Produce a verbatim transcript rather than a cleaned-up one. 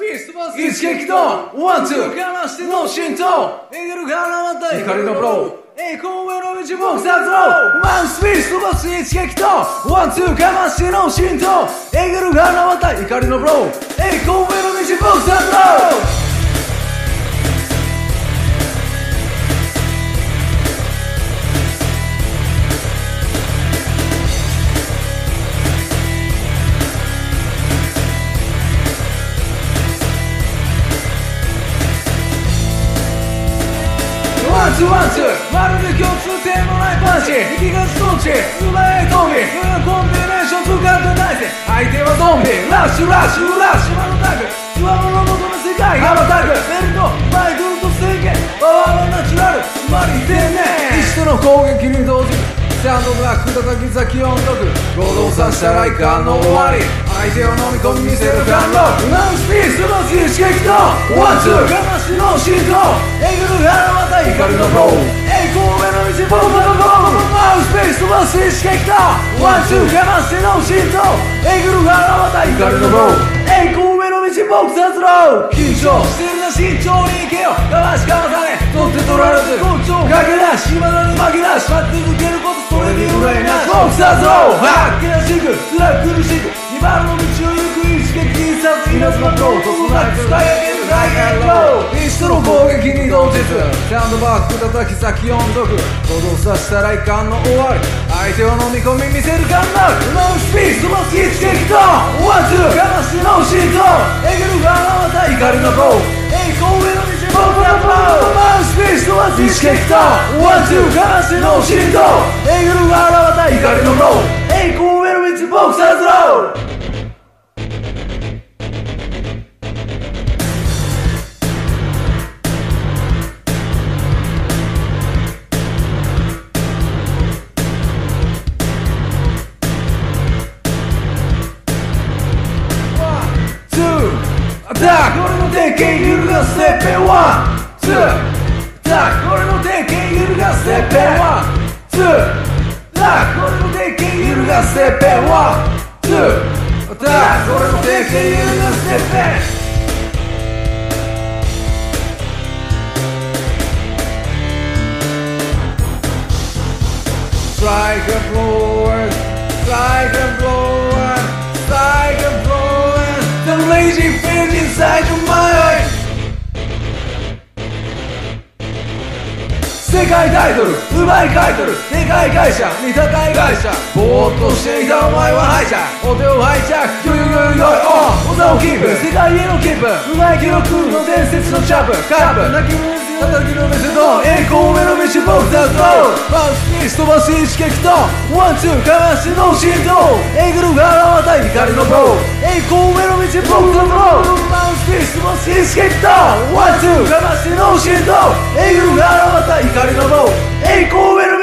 ピース飛ばす一撃とワンツー我慢しての浸透えぐるからまた怒りのブロー栄光への道ボクサーズローワンスピース飛ばす一撃とワンツー我慢しての浸透えぐるからまた怒りのブロー栄光への道ボクサーズローワンツーワンツーまるで共通点のないパンチ息がストンチ素早いコンビコンビネーション使ってないぜ相手はゾンビラッシュラッシュラッシュマのタグつわもの求め世界羽ばたくベルトマイクルと宣言パワーはナチュラルつまり天然一種の攻撃に動じるサンドブラック叩き先音読合同させたらいかんの終わり相手を飲み込み見せる感動ワンスピースの一撃とワンツー我慢しの浸透えぐる腹また怒りのブロー栄光への道ボクサーズローワンスピースの一撃とワンツー我慢しの浸透えぐる腹また怒りのブロー栄光への道ボクサーズロー緊張してるな慎重に行けよかわしかわされ取って取られず根性かけ出し未だに負け出し待って続けることそれに憂いなしボクサーズローはっけなしく辛く苦しくにばんの道を行く一撃必殺稲妻プロと備え使い上げる大変ロー一種の攻撃に動じずサンドバッグ叩き先音読行動させたらいかんの終わり相手を飲み込み見せる感なるノンスピース飛ばす一撃とワンツー我慢しての浸透えぐる側また怒りのブロー栄光への道ボクサーズローワンスピース飛ばす一撃とワンツー我慢しての浸透えぐる側また怒りのブロー栄光への道ボクサーズロー俺の鉄拳揺るがすてっぺんワンツー俺の鉄拳揺るがすてっぺんワンツー俺の鉄拳揺るがすてっぺんワンツー俺の鉄拳揺るがすてっぺんストライクブローストライクブローストライクブローThe lazy fish inside your mind 世界タイトル奪い買い取るでかい会社見高い会社ぼーっとしていたお前は敗者お手を拝借よよよよよお座をキープ世界へのキープうまい記録の伝説のチャップカップ泣きの叩きのメスと栄光への道ボクサーズローワンスピース飛ばす一撃とワンツーかわしての浸透えぐる腹また怒りのブロー栄光への道ボクサーズローワンスピース飛ばす一撃とワンツーかわしての浸透えぐる腹また怒りのブロー栄光への道